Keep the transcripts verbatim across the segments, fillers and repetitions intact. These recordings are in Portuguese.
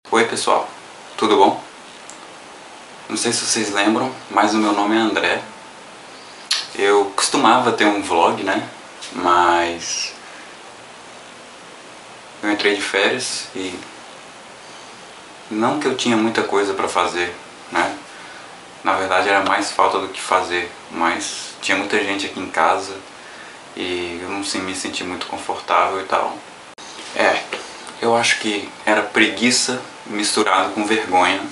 Oi pessoal, tudo bom? Não sei se vocês lembram, mas o meu nome é André. Eu costumava ter um vlog, né? Mas eu entrei de férias e não que eu tinha muita coisa pra fazer, né? Na verdade era mais falta do que fazer, mas tinha muita gente aqui em casa e eu não me senti muito confortável e tal. É, eu acho que era preguiça misturado com vergonha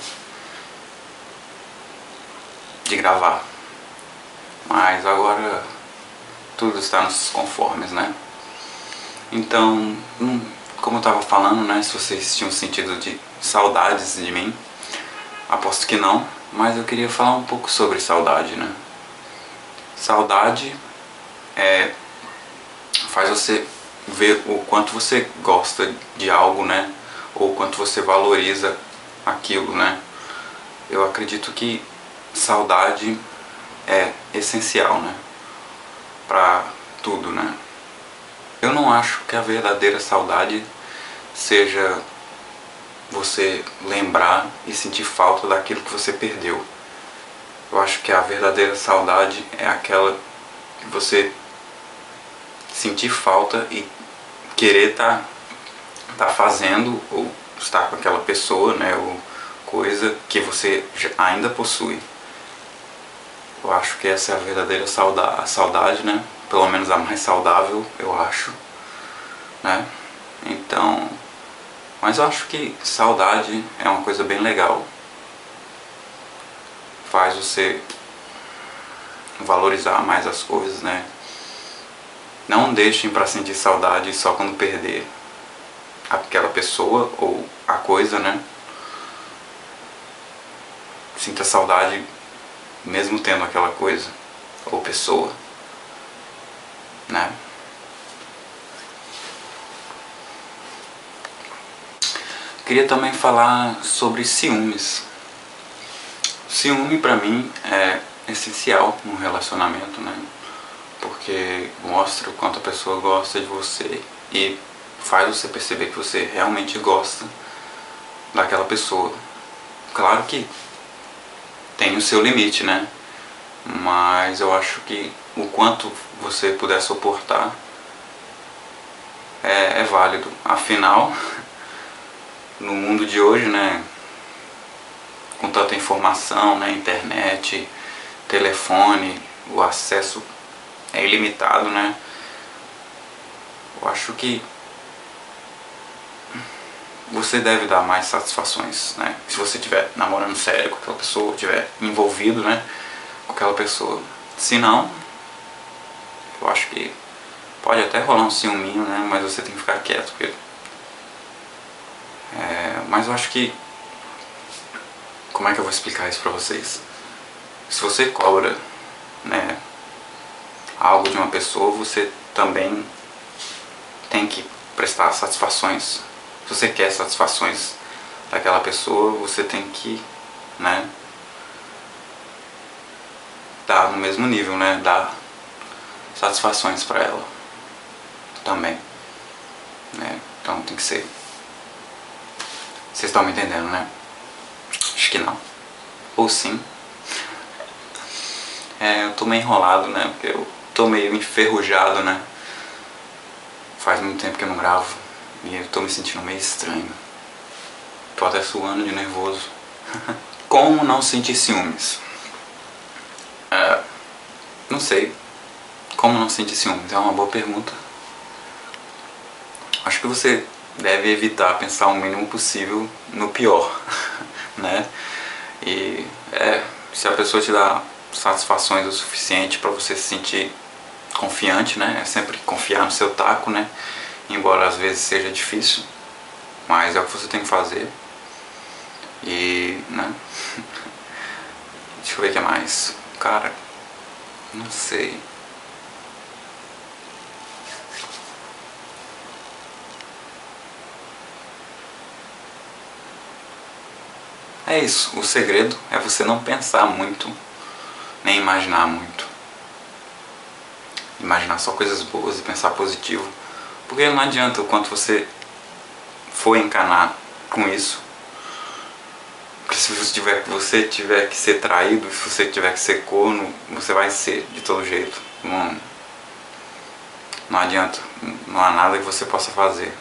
de gravar. Mas agora tudo está nos conformes, né? Então, como eu estava falando, né? Se vocês tinham sentido de saudades de mim, aposto que não, mas eu queria falar um pouco sobre saudade, né? Saudade é, faz você ver o quanto você gosta de algo, né? Ou o quanto você valoriza aquilo, né? Eu acredito que saudade é essencial, né? Pra tudo, né? Eu não acho que a verdadeira saudade seja você lembrar e sentir falta daquilo que você perdeu. Eu acho que a verdadeira saudade é aquela que você sentir falta e querer tá, tá fazendo ou estar com aquela pessoa, né, ou coisa que você ainda possui. Eu acho que essa é a verdadeira saudade, a saudade, né, pelo menos a mais saudável, eu acho, né, então, mas eu acho que saudade é uma coisa bem legal, faz você valorizar mais as coisas, né. Não deixem para sentir saudade só quando perder aquela pessoa ou a coisa, né? Sinta saudade mesmo tendo aquela coisa ou pessoa, né? Queria também falar sobre ciúmes. Ciúme pra mim é essencial no relacionamento, né? Porque mostra o quanto a pessoa gosta de você e faz você perceber que você realmente gosta daquela pessoa. Claro que tem o seu limite, né? Mas eu acho que o quanto você puder suportar é, é válido. Afinal, no mundo de hoje, né? Com tanta informação, né? Internet, telefone, o acesso é ilimitado, né? Eu acho que você deve dar mais satisfações, né? Se você estiver namorando sério com aquela pessoa, estiver envolvido, né, com aquela pessoa. Se não, eu acho que pode até rolar um ciúminho, né? Mas você tem que ficar quieto, porque é, mas eu acho que, como é que eu vou explicar isso pra vocês? Se você cobra, né, algo de uma pessoa, você também tem que prestar satisfações. Se você quer satisfações daquela pessoa, você tem que, né, dar no mesmo nível, né, dar satisfações pra ela também, né, então tem que ser. Vocês estão me entendendo, né? Acho que não. Ou sim. É, eu tô meio enrolado, né, porque eu tô meio enferrujado, né, faz muito tempo que eu não gravo. E eu tô me sentindo meio estranho. Tô até suando de nervoso. Como não sentir ciúmes? É, não sei. Como não sentir ciúmes? É uma boa pergunta. Acho que você deve evitar pensar o mínimo possível no pior, né? E é, se a pessoa te dá satisfações o suficiente pra você se sentir confiante, né? É sempre confiar no seu taco, né? Embora às vezes seja difícil, mas é o que você tem que fazer. E, né? Deixa eu ver o que mais. Cara, não sei. É isso, o segredo é você não pensar muito, nem imaginar muito. Imaginar só coisas boas e pensar positivo. Porque não adianta o quanto você for encanar com isso, se você tiver, você tiver que ser traído, se você tiver que ser corno, você vai ser de todo jeito. Não, não adianta, não há nada que você possa fazer.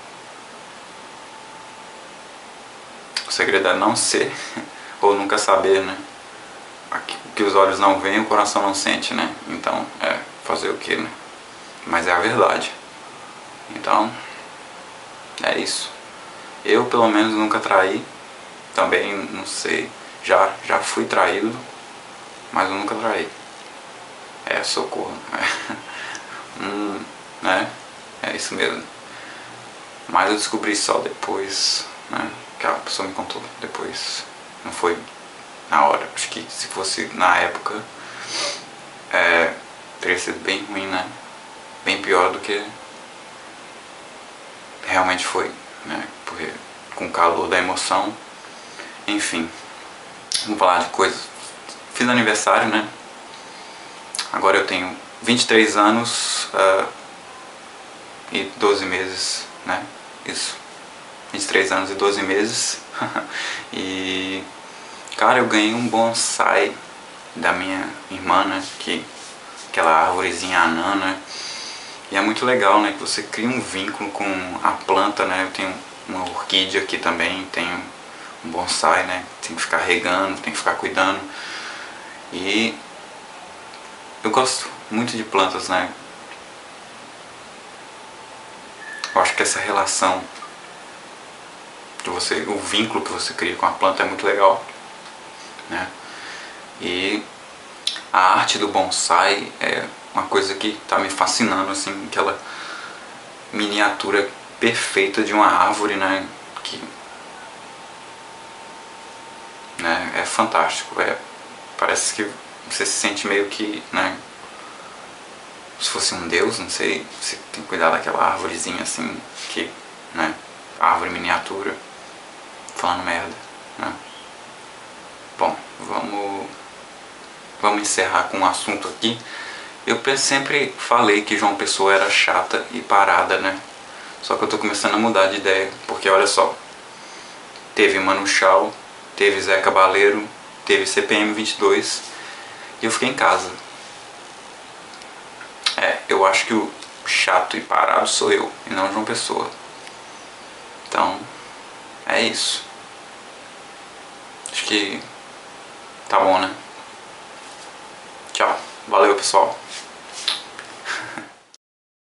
O segredo é não ser ou nunca saber, né? O que os olhos não veem, o coração não sente, né? Então, é, fazer o que, né? Mas é a verdade. Então, é isso. Eu, pelo menos, nunca traí. Também, não sei, já, já fui traído, mas eu nunca traí. É, socorro. É. hum, né? É isso mesmo. Mas eu descobri só depois, né? Que a pessoa me contou depois. Não foi na hora. Acho que se fosse na época, é, teria sido bem ruim, né? Bem pior do que realmente foi, né? Porque com o calor da emoção, enfim, vamos falar de coisas. Fiz aniversário, né? Agora eu tenho vinte e três anos uh, e doze meses, né? Isso, vinte e três anos e doze meses. E, cara, eu ganhei um bonsai da minha irmã, né? Que, aquela árvorezinha anã, né? E é muito legal, né? Que você cria um vínculo com a planta, né? Eu tenho uma orquídea aqui também, tenho um bonsai, né? Tem que ficar regando, tem que ficar cuidando. E eu gosto muito de plantas, né? Eu acho que essa relação que você, o vínculo que você cria com a planta é muito legal, né? E a arte do bonsai é uma coisa que está me fascinando, assim, aquela miniatura perfeita de uma árvore, né? Que, né, é fantástico, é, parece que você se sente meio que, né, se fosse um deus, não sei, você tem que cuidar daquela árvorezinha assim, que, né, árvore miniatura, falando merda, né. Bom, vamos, vamos encerrar com um assunto aqui. Eu sempre falei que João Pessoa era chata e parada, né, só que eu tô começando a mudar de ideia, porque olha só, teve Manu Chao, teve Zé Cabaleiro, teve C P M vinte e dois e eu fiquei em casa. É, eu acho que o chato e parado sou eu, e não João Pessoa. Então, é isso. Acho que tá bom, né? Tchau. Valeu, pessoal.